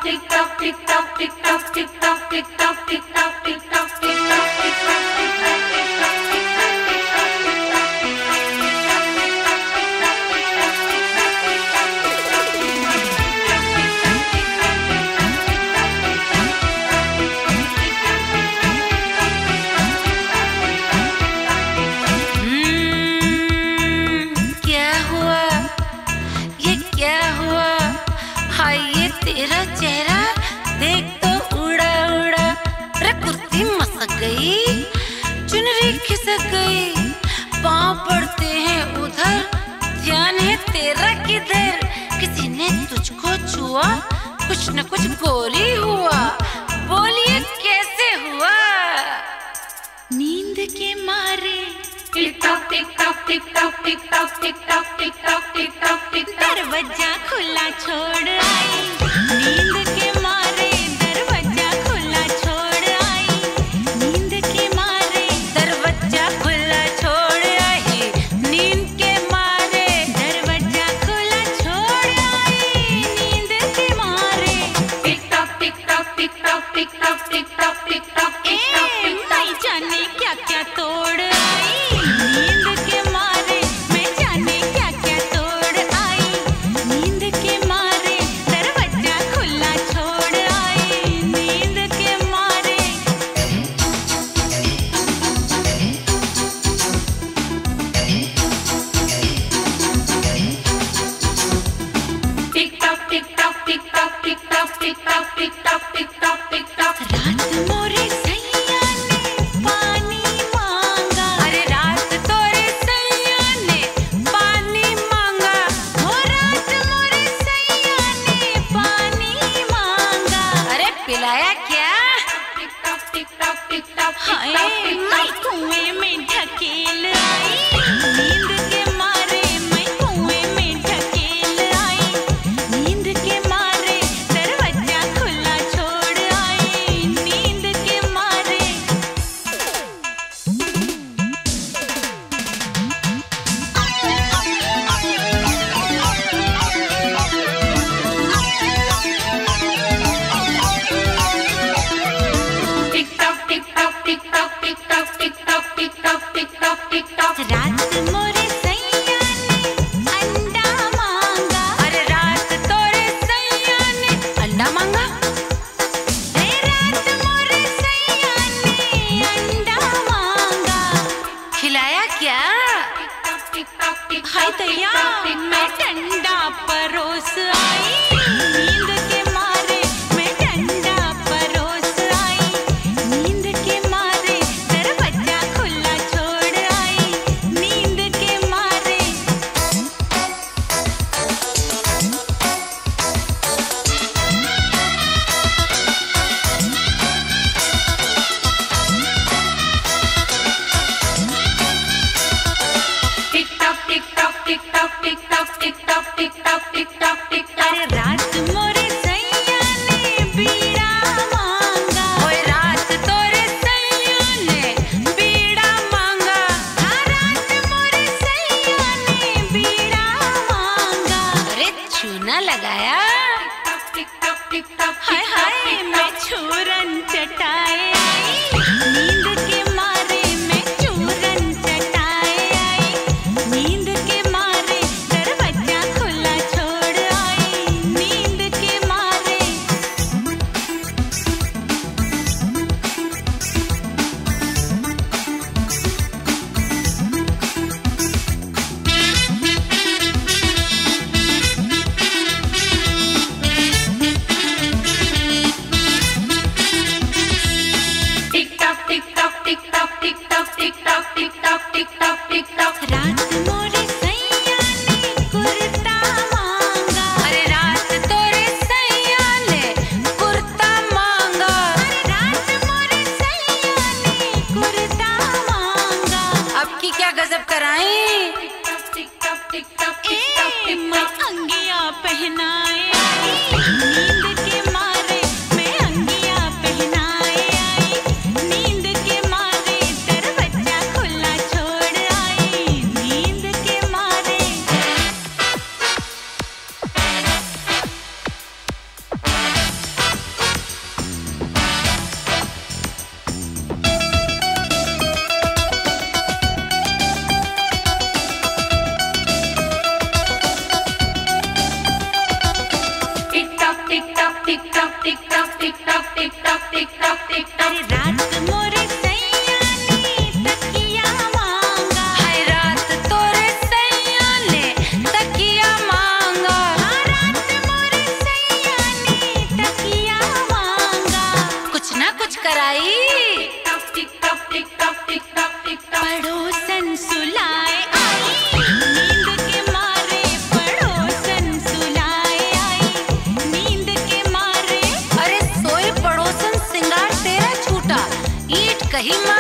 तेरा चेहरा देख तो उड़ा उड़ा, रे कुर्ती मसक गई, चुनरी खिसक गई, पाँव पड़ते हैं उधर, ध्यान है तेरा किधर। किसी ने तुझको छुआ, कुछ न कुछ गोरी हुआ, बोलिए कैसे हुआ? नींद के मारे tick tock tick tock tick tock tick tock tick tock tick tock tick tock tick tock, दरवाजा खुला छोड़ आई, नींद के मारे दरवाजा खुला छोड़ आई, नींद के मारे दरवाजा खुला छोड़ आई, नींद के मारे दरवाजा खुला छोड़ आई, नींद के मारे tick tock tick tock tick tock tick tock tick tock tick tock tick tock, नहीं जाने क्या क्या तोड़ आई, नींद के मारे मैं जाने क्या क्या तोड़ आई, नींद के मारे दरवाजा खुला छोड़ आई, नींद के मारे। Tick tock tick tock tick tock tick tock tick tock tick tock tick tock tick tock, रात मोरे सैया ने पानी मांगा, अरे रात तोरे सैया ने पानी मांगा, हो रात मोरे सैया ने पानी मांगा, अरे पिलाया क्या? Tick tock tick tock tick tock, हाय मैं कुएं में ढकेल आई, नींद के मारे मैं कुएं में ढकेल आई, नींद के मारे दरवाजा सही